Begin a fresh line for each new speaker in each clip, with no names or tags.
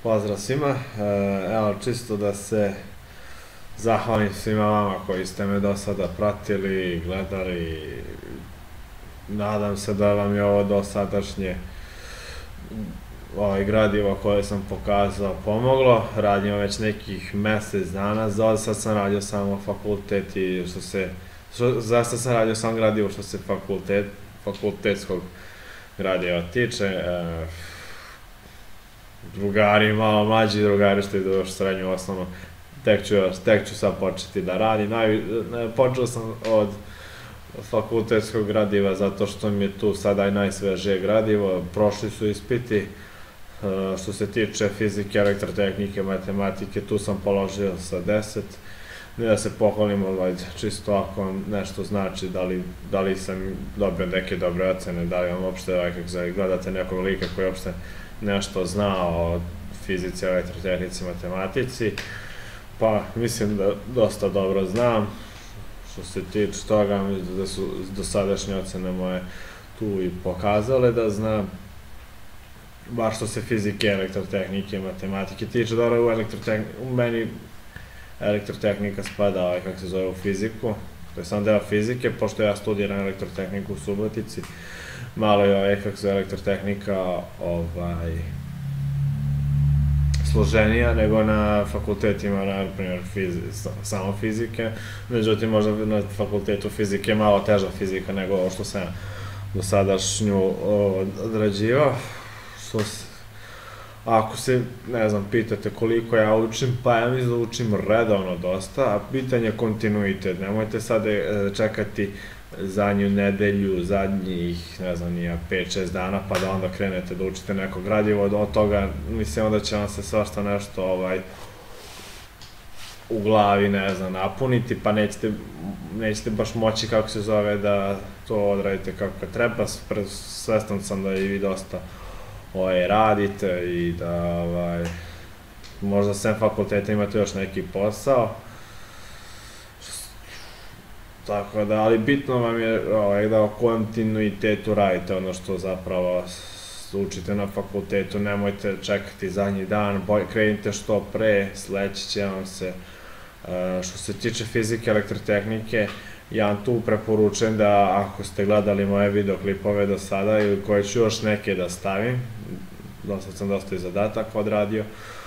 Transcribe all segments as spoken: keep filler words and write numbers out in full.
Pozdrav svima, evo čisto da se zahvalim svima vama koji ste me do sada pratili, gledali. Nadam se da vam je ovo dosadašnje gradivo koje sam pokazao pomoglo. Radim već nekih mesec dana, za sad sam radio samo fakultet i što se, za sad sam radio samo gradivo što se fakultetskog gradiva tiče. Drugari, malo mlađi drugari što idu još srednju osnovnu, tek ću sad početi da radim. Počeo sam od fakultetskog gradiva zato što mi je tu sada i najsvežije gradivo. Prošli su ispiti što se tiče fizike, elektrotehnike, matematike, tu sam položio sa deset. Ne da se pohvalim, čisto ako vam nešto znači, da li sam dobio neke dobre ocene, da li vam uopšte, kako gledate nekog lika koji uopšte nešto zna o fizici, elektrotehnici, matematici, pa mislim da dosta dobro znam. Što se tiče toga, mislim da su dosadašnje ocene moje tu i pokazale da znam. Bar što se fizike, elektrotehnike, matematike tiče, dobro, u meni elektrotehnika spada, kako se zove, u fiziku. To je sam deo fizike, pošto ja studiram elektrotehniku u Subotici. Malo je, kako se zove, elektrotehnika složenija nego na fakultetima, na primjer, samo fizike. Međutim, možda na fakultetu fizike je malo teža fizika nego ovo što sam do sadašnju odrađivao. Ako se, ne znam, pitate koliko ja učim, pa ja mislim da učim redovno dosta, a pitanje je kontinuitet. Nemojte sad čekati zadnju nedelju, zadnjih, ne znam, nija pet šest dana, pa da onda krenete da učite neko gradivo. Od toga, mislim, onda će vam se svašta nešto u glavi, ne znam, napuniti, pa nećete baš moći, kako se zove, da to odradite kako treba. Svestan sam da i vi dosta radite i da možda sem fakulteta imate još neki posao. Tako da, ali bitno vam je da o kontinuitetu radite ono što zapravo učite na fakultetu, nemojte čekati zadnji dan, krenite što pre, sleći će vam se. Što se tiče fizike, elektrotehnike, ja vam tu preporučujem da ako ste gledali moje videoklipove do sada ili koje ću još neke da stavim, sad sam dosta i zadataka odradio,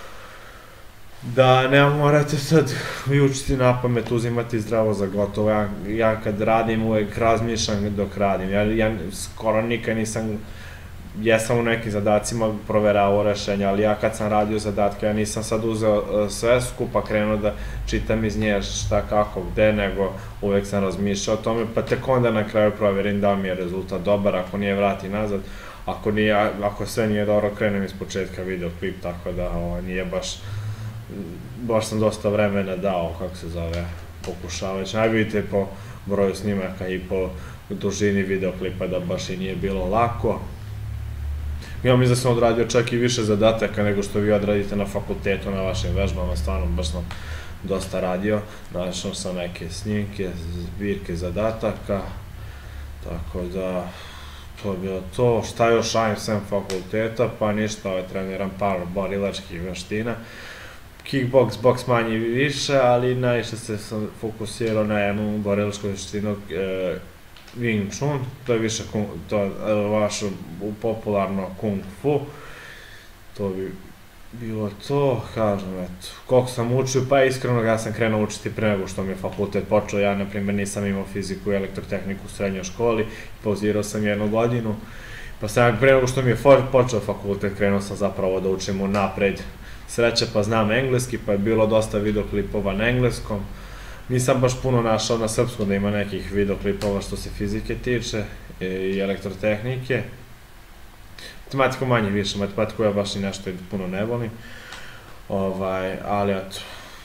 da ne morate sad vi učiti na pamet, uzimati zdravo za gotovo. Ja kad radim uvek razmišljam dok radim, ja skoro nikad nisam, jesam u nekim zadacima proveravao rešenja, ali ja kad sam radio zadatke, ja nisam sad uzeo sve skupa, krenuo da čitam iz nje šta, kako, gde, nego uvek sam razmišljao o tome, pa tek onda na kraju proverim da mi je rezultat dobar, ako nije vrati nazad, ako sve nije dobro, krenem iz početka videoklip, tako da nije baš, baš sam dosta vremena dao, kako se zove, pokušavajući. Aj vidite po broju snimaka i po dužini videoklipa da baš i nije bilo lako. Ja mislim da sam odradio čak i više zadataka nego što vi odradite na fakultetu, na vašim vežbama, stvarno baš sam dosta radio. Našao sam neke snimke, zbirke zadataka, tako da to je bilo to. Šta još radim sem fakulteta? Pa ništa, treniram par borilačkih veština. Kickbox, boks manje i više, ali najviše se sam fokusirao na jednu borilačku veštinu Wing Chun, to je više vaše popularno Kung Fu. To bi bilo to, kažem, eto. Koliko sam učio, pa iskreno ja sam krenuo učiti pre nego što mi je fakultet počeo. Ja, na primjer, nisam imao fiziku i elektrotehniku u srednjoj školi, pauzirao sam jednu godinu. Pa sam pre nego što mi je počeo fakultet, krenuo sam zapravo da učim unapred. Sreća, pa znam engleski, pa je bilo dosta videoklipova na engleskom. Nisam baš puno našao na srpskom da ima nekih videoklipova što se fizike tiče i elektrotehnike. Matematiku manje više, matematiku ja baš i nešto puno ne volim. Ali eto,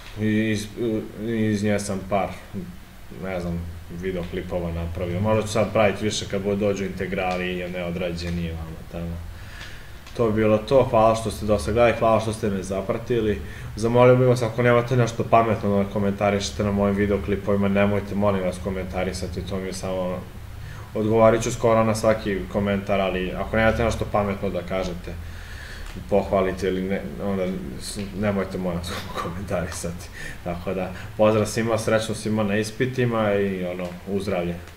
iz nje sam par, ne znam, videoklipova napravio. Možda ću sad praviti više kad bude dođu integrali i neodrađeni. To bi bilo to, hvala što ste dosta gledali, hvala što ste me zapratili. Zamolio bih vas, ako nemate nešto pametno da komentarišete na mojim videoklipovima, nemojte, molim vas, komentarisati, to mi je samo... Odgovarit ću skoro na svaki komentar, ali ako nemate nešto pametno da kažete, pohvalite ili ne, onda nemojte moja komentarisati. Tako da, pozdrav svima, srećno svima na ispitima i ono, uzdravlje.